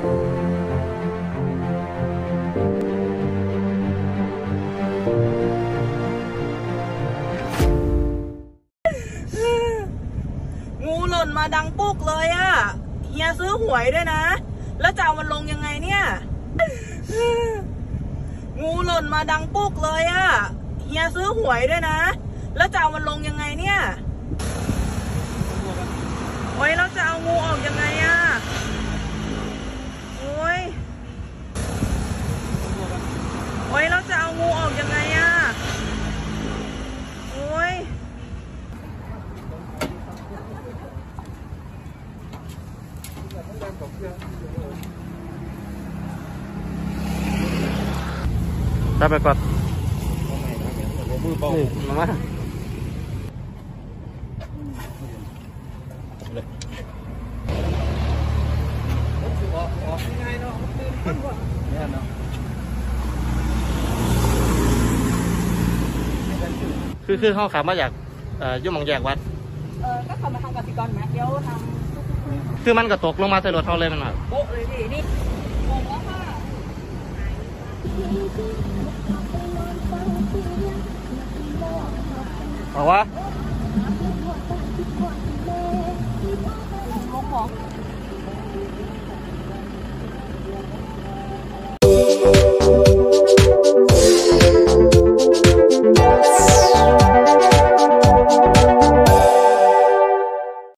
งูหล่นมาดังปุ๊กเลยอะเฮียซื้อหวยด้วยนะแล้วจะเอามันลงยังไงเนี่ยงูหล่นมาดังปุ๊กเลยอะเฮียซื้อหวยด้วยนะแล้วจะเอามันลงยังไงเนี่ยโอ้ยเราจะเอางูออกยังไงอะโอ้ยเราจะเอางูออกยังไงอะโอ้ยได้ไปก่อนนี่มาคือเขาขับมาจากยุ่งมังแยกวัดก็ขับมาทางกสิกรไหมเดี๋ยวทางคือมันก็ตกลงมาใส่รถเขาเลยมันแบบโบ๊ะเลยดินี่งงแล้วค่ะบอกว่าลงของ